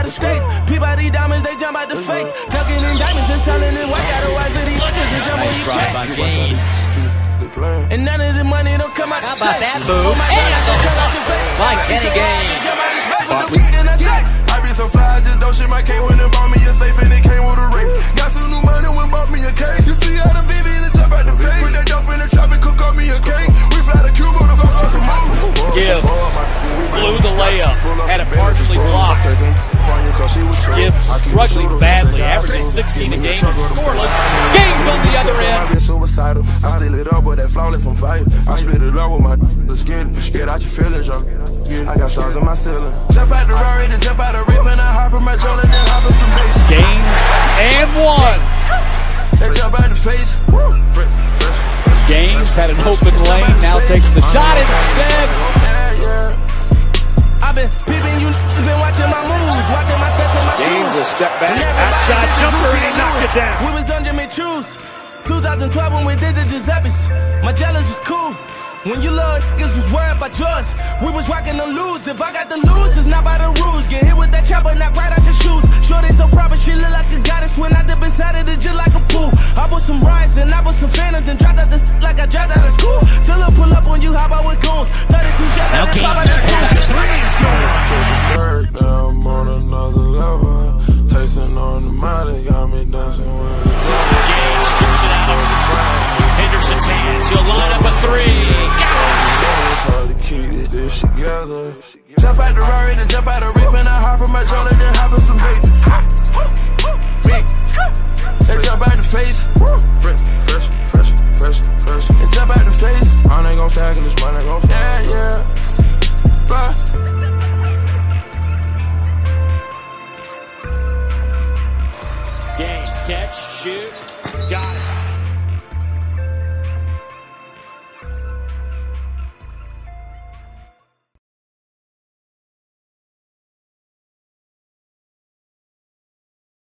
the States. Peabody diamonds, they jump out the face. Ducking in diamonds, just selling it. Why got a wife of these niggas and jump on you Nice drive by Gaines. And none of the money don't come out. How about that move? Like Kenny Gaines. I be so fly, I just don't shit my K when it bought me a safe and it came with a race. Got some new money when bought me a cake. You see how them BBs that jump out the face. Put that dope in the trap and cook on me a cake. We fly to Cuba to fuck on some moves. Gibbs blew the layup, had it partially blocked. Gibbs struggling badly, averaging 16 a game, scoreless. Gaines on the other end. Suicidal. I still it up with that flawless on fire. I split it up with my let's get it. Get out your feelings, young. I got stars in my ceiling. Jump out the Rari, then jump out the rip, and I hop in my shoulder, then hop in some bait. Gaines and one. They jump out the face. Gaines had an open lane, now takes the shot instead. I've been peeping, you been watching my moves, watching my steps and my Gaines shoes. a step back, outside jumper, and he knocked it down. We was under me choose. 2012 when we did the Giuseppe's. My jealous was cool. When you love niggas was worried about drugs. We was rocking the lose. If I got the lose, it's not by the rules. Get hit with that chopper, knock right out your shoes. Shorty so proper, she look like a goddess. When I dip inside of it just like a pool. I bought some rides and I bought some phantoms. Then dropped out the like I dropped out of school. Still a pull up on you, how about with goons? 32 shots, I didn't pop out the two. Now I'm on another level. Tasting on the molly, got me dancing with the Gaines keeps it out of Henderson's hands. He'll line up a three. It's hard to keep this together. Jump out the Rari, then jump out the rip, and I hop in my shoulder, then hop in some bait. They jump out the face. Fresh. They jump out the face. I ain't gon' stack in this money, gon' yeah. Bye. Gaines, catch, shoot, got it.